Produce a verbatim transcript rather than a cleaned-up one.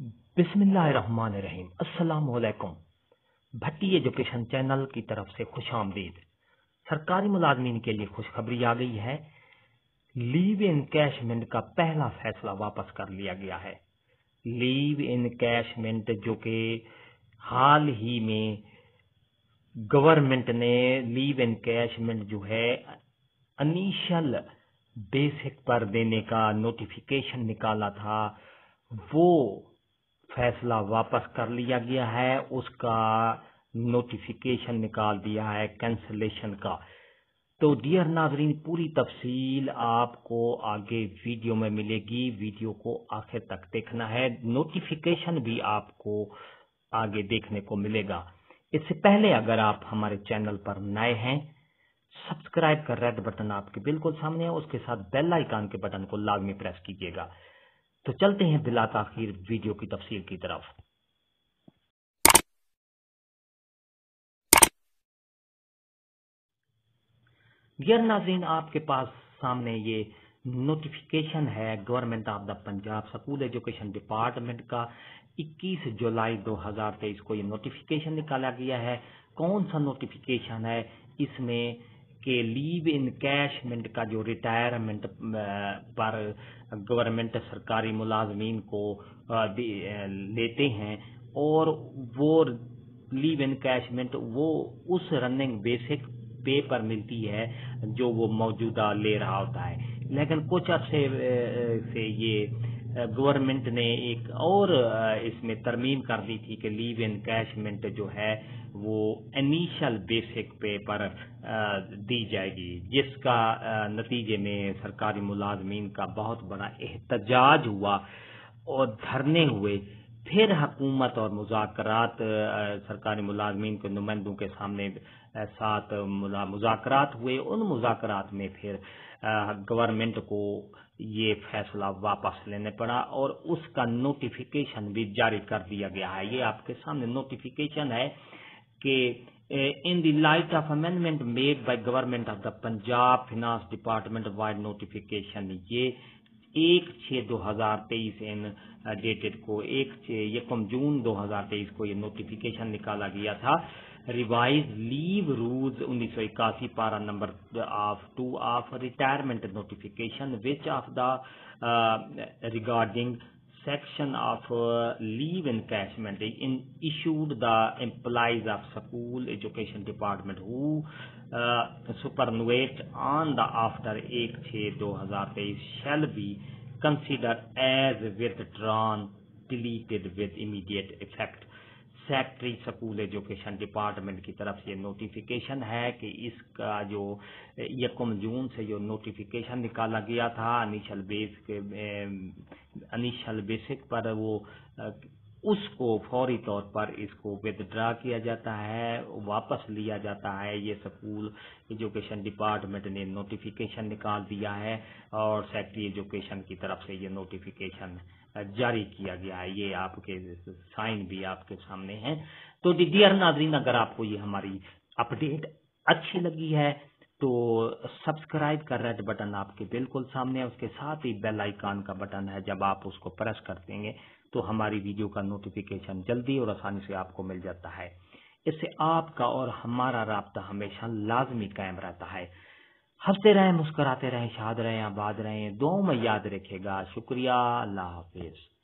बिस्मिल्लाहिर्रहमानिर्रहीम। अस्सलाम वालेकुम। भट्टी एजुकेशन चैनल की तरफ से खुश आमदीद। सरकारी मुलाजमीन के लिए खुशखबरी आ गई है। लीव इनकैशमेंट का पहला फैसला वापस कर लिया गया है। लीव इनकैशमेंट जो कि हाल ही में गवर्नमेंट ने लीव इनकैशमेंट जो है इनिशियल बेसिक पर देने का नोटिफिकेशन निकाला था, वो फैसला वापस कर लिया गया है। उसका नोटिफिकेशन निकाल दिया है कैंसलेशन का। तो डियर नाजरीन, पूरी तफसील आपको आगे वीडियो में मिलेगी। वीडियो को आखिर तक देखना है। नोटिफिकेशन भी आपको आगे देखने को मिलेगा। इससे पहले अगर आप हमारे चैनल पर नए हैं, सब्सक्राइब का रेड बटन आपके बिल्कुल सामने है, उसके साथ बेल आइकन के बटन को लाजमी प्रेस कीजिएगा। तो चलते हैं बिला ताखीर वीडियो की तफसील की तरफ। डियर नाज़रीन, आपके पास सामने ये नोटिफिकेशन है government of the Punjab school education department का। इक्कीस जुलाई दो हज़ार तेईस को ये नोटिफिकेशन निकाला गया है। कौन सा नोटिफिकेशन है? इसमें के लीव इनकैशमेंट का जो रिटायरमेंट पर गवर्नमेंट सरकारी मुलाजमीन को लेते हैं, और वो लीव इनकैशमेंट वो उस रनिंग बेसिक पे पर मिलती है जो वो मौजूदा ले रहा होता है। लेकिन कुछ अरसे से ये गवर्नमेंट ने एक और इसमें तरमीम कर दी थी कि लीव इनकैशमेंट जो है वो इनिशियल बेसिक पे पर दी जाएगी, जिसका नतीजे में सरकारी मुलाजमीन का बहुत बड़ा एहतजाज हुआ और धरने हुए। फिर हुकूमत और मुज़ाकरात सरकारी मुलाजमीन के नुमाइंदों के सामने साथ मुज़ाकरात हुए। उन मुज़ाकरात में फिर गवर्नमेंट को ये फैसला वापस लेने पड़ा और उसका नोटिफिकेशन भी जारी कर दिया गया है। ये आपके सामने नोटिफिकेशन है कि in the light of amendment made by government of the Punjab finance department vide notification, ये एक छः दो हजार तेईस इन डेटेड को एक यकम जून दो हजार तेईस को ये नोटिफिकेशन निकाला गया था। रिवाइज लीव रूल्स उन्नीस सौ इक्यासी para number of two of retirement notification which of the regarding section of uh, leave encashment in issued the employees of school education department who uh, superannuate on the after एक छः दो हजार तेईस shall be considered as withdrawn deleted with immediate effect। Secretary school education department की तरफ से notification है कि इसका जो यकम जून से जो नोटिफिकेशन निकाला गया था इनिशियल बेस के इनिशियल बेसिक पर, वो उसको फौरी तौर पर इसको विदड्रा किया जाता है, वापस लिया जाता है। ये स्कूल एजुकेशन डिपार्टमेंट ने नोटिफिकेशन निकाल दिया है और सेक्रेटरी एजुकेशन की तरफ से ये नोटिफिकेशन जारी किया गया है। ये आपके साइन भी आपके सामने हैं। तो डियर नाजरीन, अगर आपको ये हमारी अपडेट अच्छी लगी है तो सब्सक्राइब का रेड बटन आपके बिल्कुल सामने है, उसके साथ ही बेल आइकन का बटन है। जब आप उसको प्रेस कर देंगे तो हमारी वीडियो का नोटिफिकेशन जल्दी और आसानी से आपको मिल जाता है। इससे आपका और हमारा राब्ता हमेशा लाजमी कायम रहता है। हंसते रहें, मुस्कुराते रहें, शाद रहें, आबाद रहें, दुआओं में याद रखेगा। शुक्रिया। अल्लाह हाफिज।